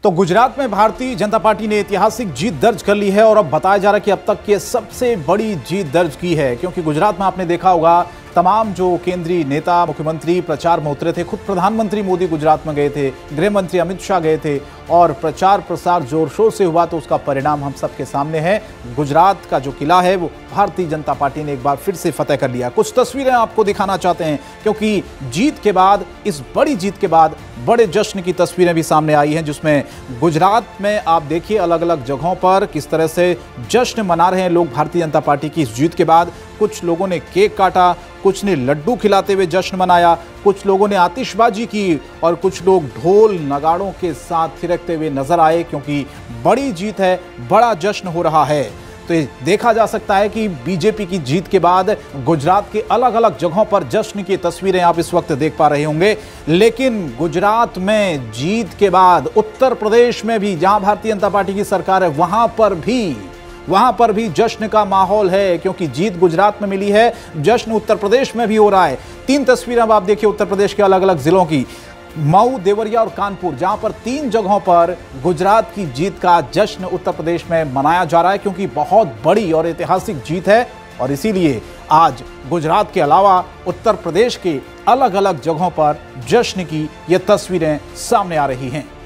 तो गुजरात में भारतीय जनता पार्टी ने ऐतिहासिक जीत दर्ज कर ली है और अब बताया जा रहा है कि अब तक की सबसे बड़ी जीत दर्ज की है, क्योंकि गुजरात में आपने देखा होगा तमाम जो केंद्रीय नेता मुख्यमंत्री प्रचार में उतरे थे। खुद प्रधानमंत्री मोदी गुजरात में गए थे, गृह मंत्री अमित शाह गए थे और प्रचार प्रसार जोर शोर से हुआ। तो उसका परिणाम हम सबके सामने है। गुजरात का जो किला है वो भारतीय जनता पार्टी ने एक बार फिर से फतेह कर लिया। कुछ तस्वीरें आपको दिखाना चाहते हैं, क्योंकि जीत के बाद, इस बड़ी जीत के बाद बड़े जश्न की तस्वीरें भी सामने आई हैं, जिसमें गुजरात में आप देखिए अलग अलग जगहों पर किस तरह से जश्न मना रहे हैं लोग भारतीय जनता पार्टी की इस जीत के बाद। कुछ लोगों ने केक काटा, कुछ ने लड्डू खिलाते हुए जश्न मनाया, कुछ लोगों ने आतिशबाजी की और कुछ लोग ढोल नगाड़ों के साथ थिरकते हुए नजर आए, क्योंकि बड़ी जीत है, बड़ा जश्न हो रहा है। तो ये देखा जा सकता है कि बीजेपी की जीत के बाद गुजरात के अलग अलग जगहों पर जश्न की तस्वीरें आप इस वक्त देख पा रहे होंगे। लेकिन गुजरात में जीत के बाद उत्तर प्रदेश में भी, जहां भारतीय जनता पार्टी की सरकार है, वहां पर भी जश्न का माहौल है, क्योंकि जीत गुजरात में मिली है, जश्न उत्तर प्रदेश में भी हो रहा है। 3 तस्वीरें अब आप देखिए उत्तर प्रदेश के अलग अलग जिलों की, मऊ, देवरिया और कानपुर, जहां पर 3 जगहों पर गुजरात की जीत का जश्न उत्तर प्रदेश में मनाया जा रहा है, क्योंकि बहुत बड़ी और ऐतिहासिक जीत है। और इसीलिए आज गुजरात के अलावा उत्तर प्रदेश के अलग अलग जगहों पर जश्न की ये तस्वीरें सामने आ रही हैं।